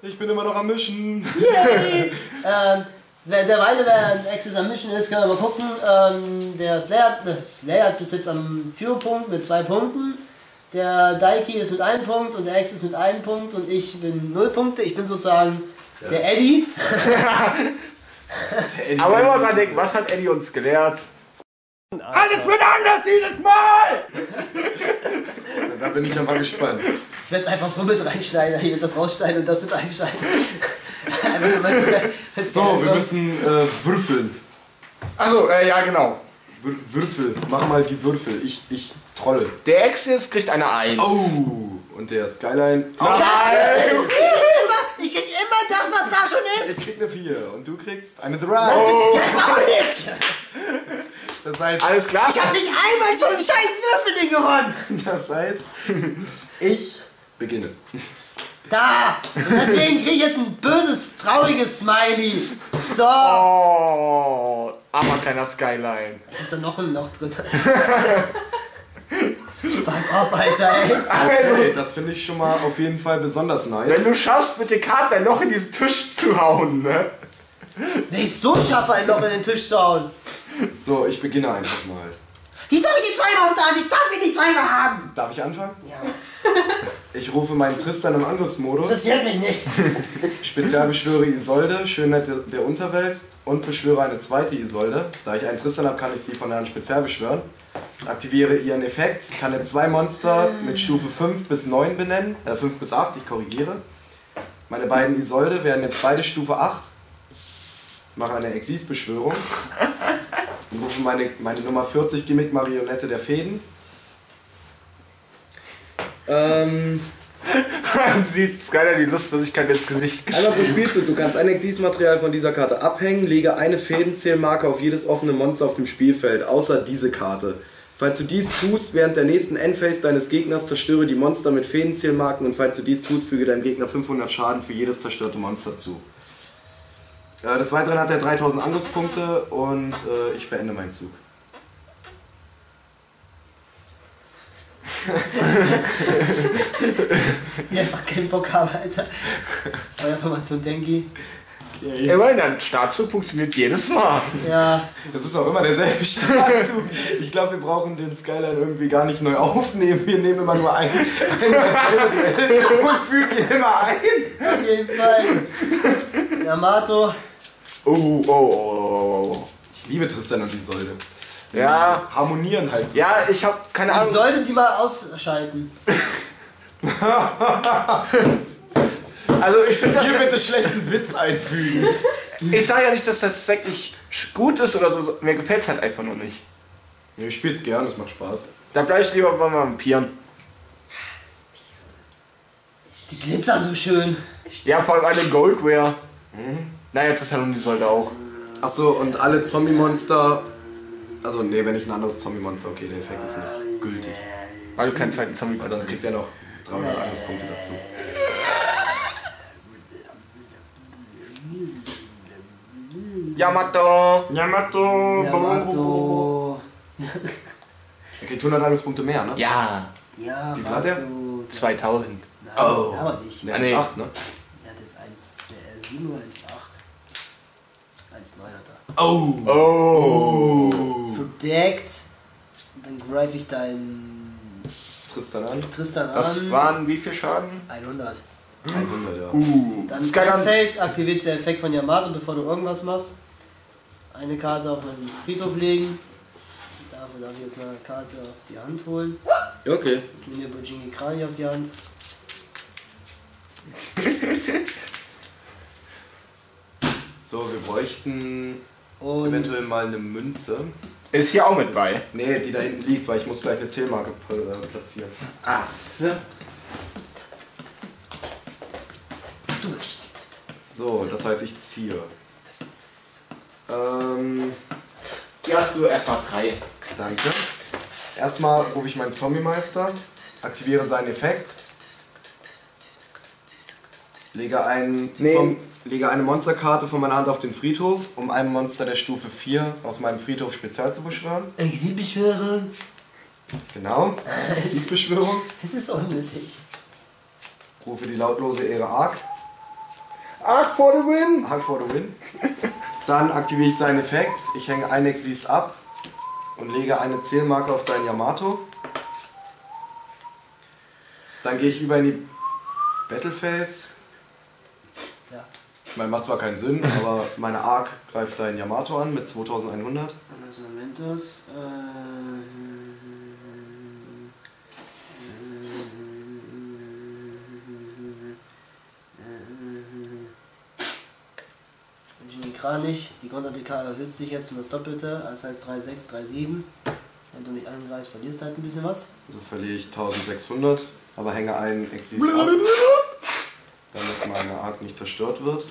Ich bin immer noch am Mischen. Yay! Derweil, wer ein Access am Mischen ist, kann aber gucken. Der Slayer hat bis jetzt am Führpunkt mit 2 Punkten. Der Daiki ist mit 1 Punkt und der Access mit 1 Punkt und ich bin 0 Punkte. Ich bin sozusagen der Eddie. Aber immer dran denken, was hat Eddie uns gelehrt? Alles wird anders dieses Mal! Da bin ich aber gespannt. Ich werde es einfach so mit reinschneiden, hier wird das rausschneiden und das mit reinschneiden. So, wir müssen würfeln. Achso, ja genau. Würfel, mach mal die Würfel. Ich trolle. Der Access kriegt eine 1. Oh! Und der Skyline. Nein! Ich krieg immer das, was da schon Ich ist! krieg eine 4 und du kriegst eine 3. Oh. Das auch nicht! Das heißt, Alles klar? Ich hab nicht einmal schon ein scheiß Würfelding gewonnen! das heißt, ich beginne. Da! Und deswegen krieg ich jetzt ein böses, trauriges Smiley. So! Oh, armer kleiner Skyline. Da ist da noch ein Loch drin. Fuck off, Alter, ey. Okay, das finde ich schon mal auf jeden Fall besonders nice. Wenn du schaffst, mit den Karten ein Loch in diesen Tisch zu hauen, ne? Wenn ich so schaffe, ein Loch in den Tisch zu hauen. So, ich beginne einfach mal. Wieso habe ich die zweimal auf der Hand? Ich darf ihn nicht zweimal haben! Darf ich anfangen? Ja. Ich rufe meinen Tristan im Angriffsmodus. Interessiert mich nicht. Spezialbeschwöre Isolde, Schönheit der Unterwelt und beschwöre eine zweite Isolde. Da ich einen Tristan habe, kann ich sie von der Hand spezial beschwören. Aktiviere ihren Effekt, kann jetzt 2 Monster mit Stufe 5 bis 9 benennen, 5 bis 8, ich korrigiere. Meine beiden Isolde werden jetzt beide Stufe 8. Mache eine Exis-Beschwörung. Und rufe meine Nummer 40 Gimmick-Marionette der Fäden. Man sieht Skyler die Lustlosigkeit ins Gesicht Einmal pro geschrieben. Spielzug, du kannst ein Exis-Material von dieser Karte abhängen, lege eine Fädenzählmarke auf jedes offene Monster auf dem Spielfeld, außer diese Karte. Falls du dies tust, während der nächsten Endphase deines Gegners zerstöre die Monster mit Fädenzählmarken und falls du dies tust, füge deinem Gegner 500 Schaden für jedes zerstörte Monster zu. Des Weiteren hat er 3000 Angriffspunkte und ich beende meinen Zug. Ich einfach keinen Bock habe, Alter. Aber einfach mal so Denki. Immerhin, dein Startzug funktioniert jedes Mal. Ja. Das ist auch immer derselbe Startzug. Ich glaube, wir brauchen den Skyline irgendwie gar nicht neu aufnehmen. Wir nehmen immer nur einen und fügen ihn immer ein. Auf jeden Fall. Yamato. Oh. Ich liebe Tristan und Isolde. Die Ja. harmonieren halt so. Ja, ich hab keine Ich Ahnung. sollte die mal ausschalten. Also ich finde das. Hier bitte schlechten Witz einfügen. Ich sage ja nicht, dass das Deck nicht gut ist oder so. Mir gefällt es halt einfach nur nicht. Ja, ich spiel's gern, es macht Spaß. Da bleib ich lieber bei Vampiren. Die glitzern so schön. Ja, vor allem eine Goldware. Naja, Tristan sollte auch. Achso, und alle Zombie-Monster. Also, nee, wenn ich ein anderes Zombie-Monster, okay, der Effekt ist nicht gültig. Weil du keinen zweiten Zombie Weil sonst kriegt er noch 300 Angriffspunkte dazu. Yamato! Yamato. Er kriegt 100 Angriffspunkte mehr, ne? Ja, Ja, Wie viel hat der? 2000. Nein, Oh. aber nicht. Der Ah, nee. 1,8, ne? Er hat jetzt 1,7 oder 1,8. 1,9 hat er. Oh! Verdeckt. Dann greife ich deinen Tristan an. Tristan an. Das waren wie viel Schaden? 100. 100, ja. Dann Skyland. Face aktiviert der Effekt von Yamato, bevor du irgendwas machst. Eine Karte auf einen Friedhof legen. Dafür darf ich jetzt eine Karte auf die Hand holen. Okay. Ich nehme mir Bujingi Krani auf die Hand. So, wir bräuchten Und eventuell mal eine Münze. Ist hier auch mit bei. Nee, die da hinten liegt, weil ich muss gleich eine Zählmarke platzieren. Ah. So, das heißt, ich ziehe. Hier hast du erstmal 3. Danke. Erstmal rufe ich meinen Zombie-Meister, aktiviere seinen Effekt, lege eine Monsterkarte von meiner Hand auf den Friedhof, um ein Monster der Stufe 4 aus meinem Friedhof spezial zu beschwören. ich beschwöre. Genau, Beschwörung. Es ist unnötig. Rufe die lautlose Ehre Ark. Arc for the win! Arc for the win. Dann aktiviere ich seinen Effekt. Ich hänge ein Exis ab und lege eine Zählmarke auf deinen Yamato. Dann gehe ich über in die Battle Phase. Ja. Ich meine, macht zwar keinen Sinn, aber meine Arc greift deinen Yamato an mit 2100. Also Momentus. Kranich, die Grund-ATK erhöht sich jetzt um das Doppelte, das heißt 3,6, 3,7. Wenn du mich angreifst, verlierst du halt ein bisschen was. Also verliere ich 1600, aber hänge einen Exis ab, damit meine Arc nicht zerstört wird.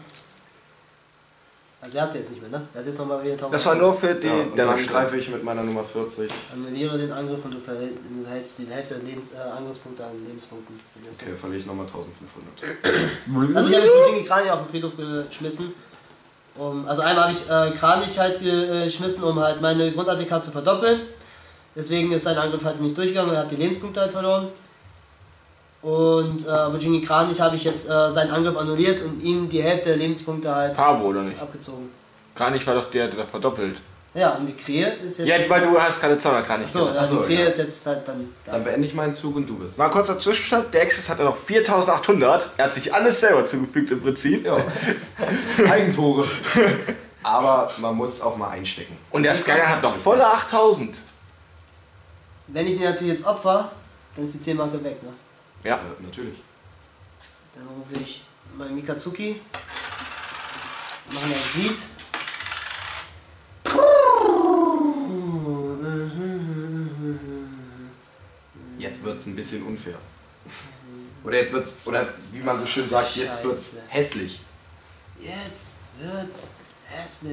Also er hat sie jetzt nicht mehr, ne? Er hat jetzt nochmal wieder 1000. Das war nur für die. Ja, und dann greife ich mit meiner Nummer 40. Annulliere den Angriff und du verhältst die Hälfte der Angriffspunkte an Lebenspunkten. Okay, verliere ich nochmal 1500. Also ich habe jetzt Jingi Kranich auf den Friedhof geschmissen. Also einmal habe ich Kranich halt geschmissen, um halt meine Grund-ATK zu verdoppeln. Deswegen ist sein Angriff halt nicht durchgegangen, er hat die Lebenspunkte halt verloren. Und bei Jingi Kranich habe ich jetzt seinen Angriff annulliert und ihm die Hälfte der Lebenspunkte halt Pabo, oder nicht? abgezogen. Kranich war doch der da verdoppelt. Ja, und die Krähe ist jetzt... Ja, weil du hast keine Zauberkranich. Achso, gemacht. also die Krähe ja. ist jetzt halt dann da. Dann beende ich meinen Zug und du bist. Mal kurzer Zwischenstand, der Exis hat ja noch 4800. Er hat sich alles selber zugefügt im Prinzip. Ja. Eigentore. Aber man muss auch mal einstecken. Und der Skyer hat noch volle 8000. Wenn ich den natürlich jetzt opfer, dann ist die 10 Marke weg, ne? Ja. Natürlich. Dann rufe ich meinen Mikazuki. Machen er sieht. Jetzt wird es ein bisschen unfair. Oder jetzt wird's, oder wie man so schön sagt, jetzt wird es Scheiße. hässlich. Jetzt wird's hässlich.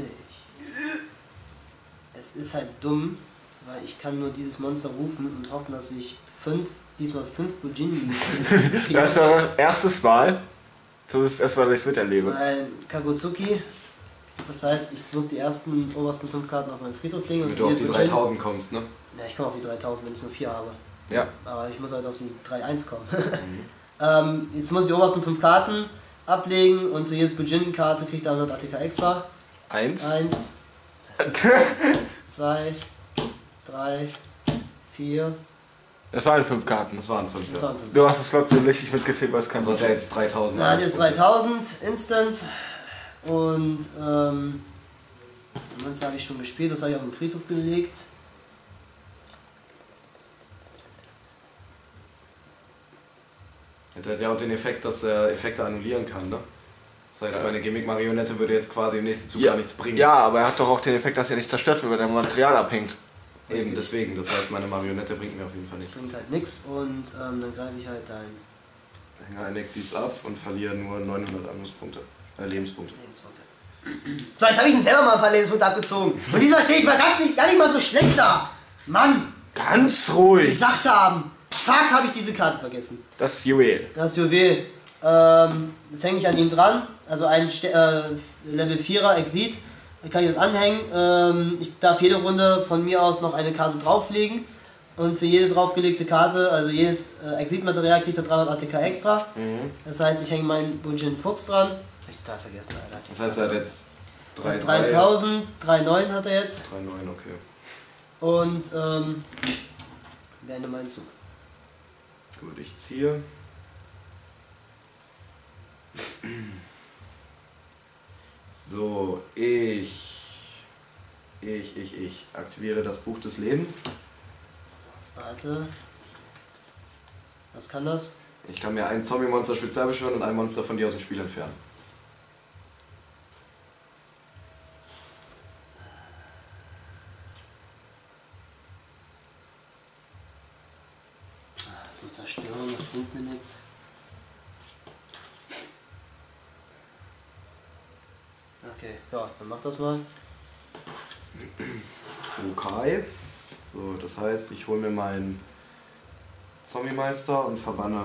Es ist halt dumm, weil ich kann nur dieses Monster rufen und hoffen, dass ich diesmal 5 Bujinni Das war erstes Mal. Zumindest erstmal, dass ich es miterlebe. Ein Kagutsuki. Das heißt, ich muss die obersten 5 Karten auf meinen Friedhof legen. Damit du auf die 3000 kommst, ne? Ja, ich komme auf die 3000, wenn ich nur 4 habe. Ja. Aber ich muss halt auf die 3-1 kommen. Jetzt muss ich die obersten 5 Karten ablegen und für jedes Bujin-Karte kriegt er 100 ATK extra. 1. 1, 2, 3, 4. Das waren 5 Karten. Das waren 5. Das Ja. waren 5. Du hast das Slot richtig mitgezählt, was kannst Also du. hat er jetzt 3000. Er hat jetzt 3000 Instant und das habe ich schon gespielt, das habe ich auf den Friedhof gelegt. Er hat ja auch den Effekt, dass er Effekte annullieren kann, ne? Das heißt, meine Gimmick-Marionette würde jetzt quasi im nächsten Zug gar nichts bringen. Ja, aber er hat doch auch den Effekt, dass er nicht zerstört wird, wenn er Material abhängt. Eben, deswegen. Das heißt, meine Marionette bringt mir auf jeden Fall nichts. Bringt halt nichts und dann greife ich halt dein Ich hänge ein Exis ab und verliere nur 900 Angriffspunkte. Lebenspunkte. Lebenspunkte. So, jetzt habe ich ihn selber mal ein paar Lebenspunkte abgezogen. Und diesmal stehe ich mal gar nicht mal so schlecht da. Mann, Ganz ruhig. gesagt haben. Fuck, habe ich diese Karte vergessen. Das Juwel. Das Juwel. Das hänge ich an ihm dran. Also ein Level 4er Exit. Da kann ich das anhängen. Ich darf jede Runde von mir aus noch eine Karte drauflegen. Und für jede draufgelegte Karte, also jedes Exit-Material, kriegt er 300 ATK extra. Das heißt, ich hänge meinen Bujin Fuchs dran. Hab ich total vergessen, Alter. Das heißt, er hat jetzt 3,3. 3000, 3,9 hat er jetzt. 3,9, okay. Und beende meinen Zug. Gut, ich ziehe. So, ich aktiviere das Buch des Lebens. Warte. Was kann das? Ich kann mir ein Zombie-Monster spezial beschwören und ein Monster von dir aus dem Spiel entfernen. Das wird zerstören, das bringt mir nichts. Okay, ja, dann mach das mal. Okay. So, das heißt, ich hole mir meinen Zombie-Meister und verbanne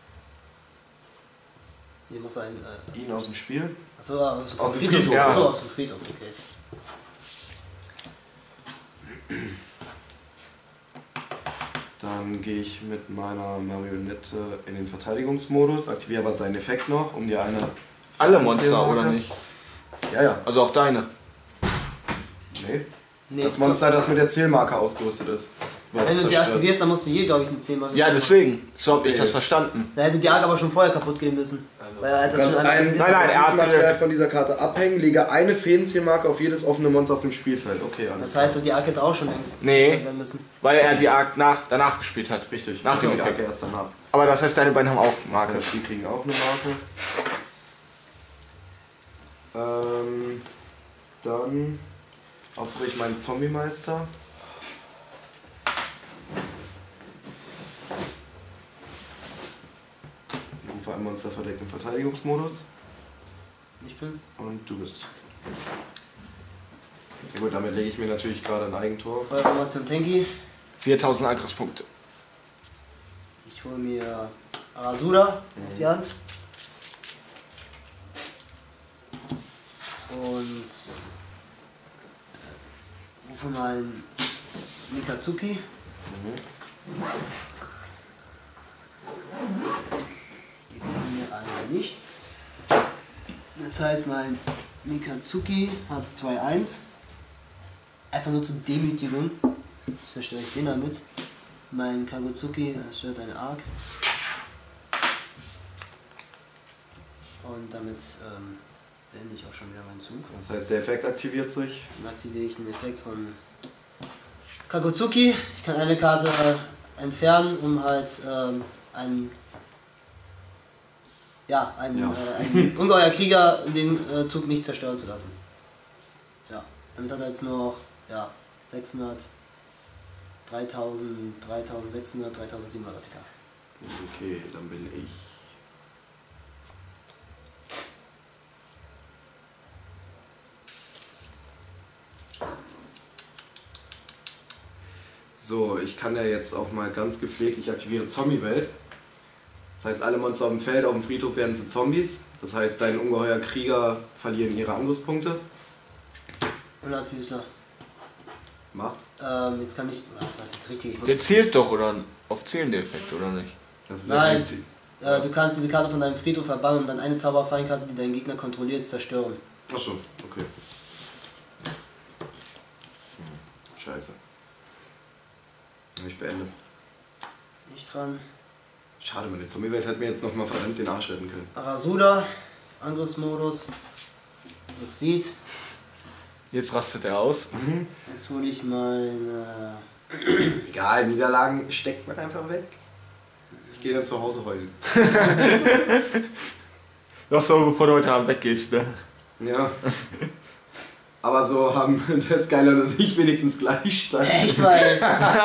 Hier muss ein. ihn aus dem Spiel. Achso, aus dem Friedhof. Ja. Achso, aus dem Friedhof, okay. Dann gehe ich mit meiner Marionette in den Verteidigungsmodus, aktiviere aber seinen Effekt noch, um dir eine Alle Monster, Zielmarke. oder nicht? Ja, ja. Also auch deine. Nee. Nee, Das Monster, das mit der Zielmarke ausgerüstet ist. wird wenn du die zerstört. aktivierst, dann musst du hier, glaube ich, eine 10 machen. Ja, deswegen. So habe ich Nee. das verstanden. Da hätte die Arc aber schon vorher kaputt gehen müssen. Weil er Du das kannst schon einmal ein aktiviert Nein, nein, er hat- Material von dieser Karte abhängen, lege eine Fädenzielmarke auf jedes offene Monster auf dem Spielfeld. Okay, alles Das heißt, die Arc hätte auch schon längst Nee. zerstört werden müssen. Weil er die Arc danach gespielt hat. richtig. Nach dem die Effekt. Arke erst danach. Aber das heißt, deine beiden haben auch Marke. Marke. Die kriegen auch eine Marke. Dann opfere ich meinen Zombie-Meister. Ich rufe ein Monster verdeckt im Verteidigungsmodus. Ich bin. Und du bist. Ja gut, damit lege ich mir natürlich gerade ein Eigentor. Feuerformation Tenki. 4000 Angriffspunkte. Ich hole mir Arasuda auf die Hand. Und rufe meinen Mikatsuki. Die kriegen mir alle nichts. Das heißt, mein Mikatsuki hat 2-1. Einfach nur zur Demütigung. Das zerstöre ich den damit. Mein Kagutsuki zerstört eine Arc. Und damit beende ich auch schon wieder meinen Zug. Das heißt, der Effekt aktiviert sich. Dann aktiviere ich den Effekt von Kagutsuki. Ich kann eine Karte entfernen, um halt einen ungeheuer Krieger den Zug nicht zerstören zu lassen. Ja, damit hat er jetzt nur noch 600, 3000, 3600, 3700 ATK. Okay, dann bin ich. So, ich kann ja jetzt auch mal ganz gepflegt, ich aktiviere Zombie-Welt. Das heißt, alle Monster auf dem Feld, auf dem Friedhof werden zu Zombies. Das heißt, dein ungeheuer Krieger verlieren ihre Angriffspunkte. 100 Füßler. Macht. Jetzt kann ich. Ach, das ist richtig. Ich muss, Der zielt doch, oder? Auf Zielen der Effekt, oder nicht? Das ist Nein. ein Ziel. du kannst diese Karte von deinem Friedhof verbannen und dann eine Zauberfeinkarte, die deinen Gegner kontrolliert, zerstören. Achso, okay. Scheiße. Ich beende. Nicht dran. Schade, meine Zombie-Welt hätte mir jetzt nochmal verdammt den Arsch retten können. Arasuda, Angriffsmodus. Exit. Jetzt rastet er aus. Jetzt hole ich meine. Egal, Niederlagen steckt man einfach weg. Ich gehe dann zu Hause heulen. Das so, bevor du heute Abend weggehst, ne? Ja. Aber so haben der Skyline und ich wenigstens Gleichstand. Echt mal!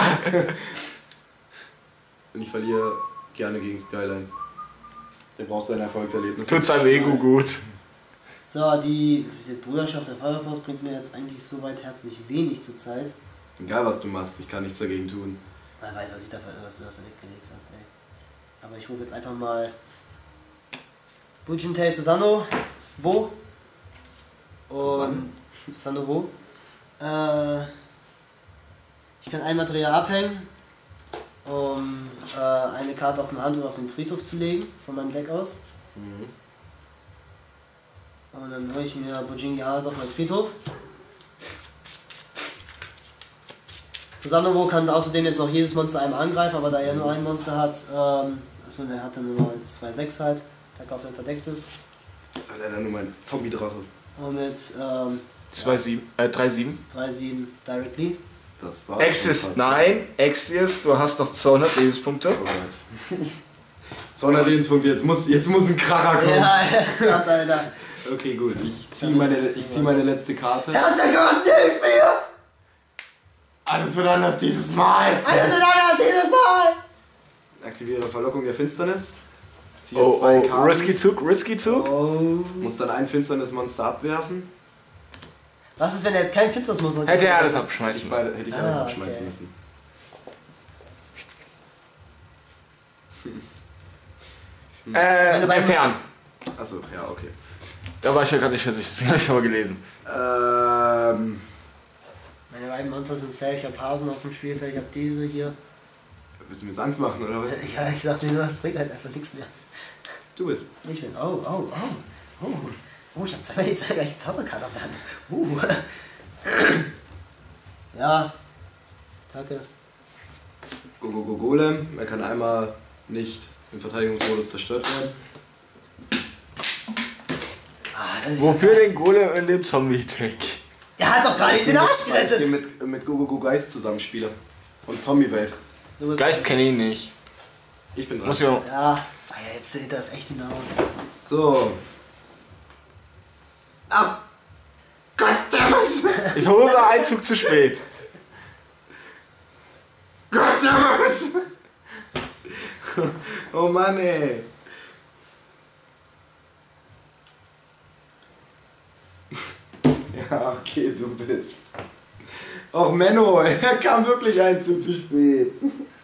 Und ich verliere gerne gegen Skyline. Der braucht sein Erfolgserlebnis. Tut seinem Ego gut. So, die Bruderschaft der Feuerforce bringt mir jetzt eigentlich soweit herzlich wenig zur Zeit. Egal was du machst, ich kann nichts dagegen tun. Man weiß, was du da verdeckt gelegt hast, ey. Aber ich rufe jetzt einfach mal Bujintei Susano wo? Susano wo? Ich kann ein Material abhängen, um eine Karte auf dem Hand oder auf den Friedhof zu legen, von meinem Deck aus. Und dann hole ich mir Bujingi Hase auf meinen Friedhof. Susano kann außerdem jetzt noch jedes Monster einmal angreifen, aber da er nur ein Monster hat, also der hat dann nur 2-6 halt, der auf dem verdeckt ist. Das war leider nur mein Zombie-Drache. Und mit 3-7. 3-7 directly. Das war. Exist, nein. Exist, du hast noch 200 Lebenspunkte. 200 Lebenspunkte, jetzt muss ein Kracher kommen. Ja, jetzt hat Alter. Okay, gut, ich zieh meine letzte Karte. Erster Gott, hilf mir! Alles wird anders dieses Mal! Alles ist anders dieses Mal! Aktiviere Verlockung der Finsternis. Ziehe zwei Oh, Karten. Risky Zug. Oh. Muss dann ein finsternes Monster abwerfen. Was ist, wenn er jetzt kein Finsters muss? Hätte er alles abschmeißen müssen. Hätte ich alles abschmeißen okay. müssen. Entfernen. Achso, ja, okay. Da war ich ja gerade nicht für sich, das habe ich aber gelesen. Meine beiden Monster sind safe, ich habe Hasen auf dem Spielfeld, ich habe diese hier. Willst du mir jetzt Angst machen, oder was? Ja, ich dachte nur, das bringt halt einfach nichts mehr. Du bist. Ich bin, oh. Oh, ich habe zweimal die gleiche Zauberkarte auf der Hand. Ja. Danke. Golem, er kann einmal nicht im Verteidigungsmodus zerstört werden. Wofür den Golem in dem Zombie-Deck? Der hat doch gerade den Arsch gerettet. Ich mit Geist zusammenspiele. Und Zombie-Welt. Geist kenne ich nicht. Ich bin dran. Muss ja. Ja, jetzt sieht das echt hinaus. So. Ach! Goddammit! Ich hole Einzug zu spät. Goddammit! Oh Mann, ey. Ja, okay, du bist. Och Menno, er kam wirklich ein zu spät.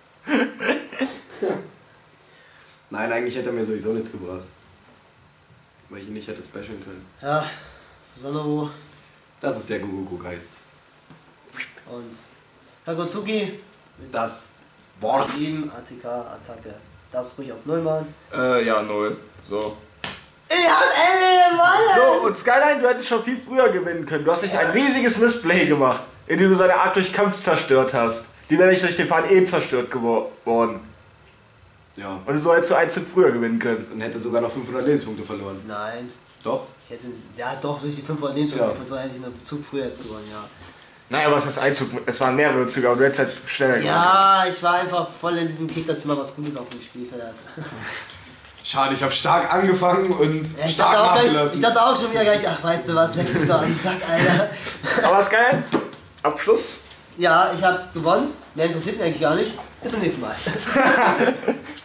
Nein, eigentlich hätte er mir sowieso nichts gebracht. Weil ich ihn nicht hätte specialen können. Ja, Susanoo Das ist der Geist. und Hagotsuki Das Wort. 7 ATK-Attacke. Darfst ruhig auf 0 machen. Ja, 0. So. Ich hab Ende gewonnen! So, und Skyline, du hättest schon viel früher gewinnen können. Du hast nicht ein riesiges Missplay gemacht, indem du seine Arc durch Kampf zerstört hast. Die wäre nicht durch den Faden zerstört worden. Ja. Und so hättest du einen Zug früher gewinnen können. Und hätte sogar noch 500 Lebenspunkte verloren. Nein. Doch? Ich hätte, ja doch, durch die 500 Lebenspunkte, Ja. so hätte ich einen Zug früher jetzt gewonnen, ja. Naja, was ist Einzug? Es waren mehrere Züge, aber du hättest halt schneller gewonnen. Ja, ich war einfach voll in diesem Kick, dass ich mal was Gutes auf dem Spielfeld hatte. Schade, ich habe stark angefangen und Ja, ich stark dachte nachgelassen. ich dachte auch schon wieder gleich, ach weißt du was, leck mich doch an den Sack, Alter. Aber Skyline, Abschluss. Ja, ich habe gewonnen. Mehr interessiert mich eigentlich gar nicht. Bis zum nächsten Mal.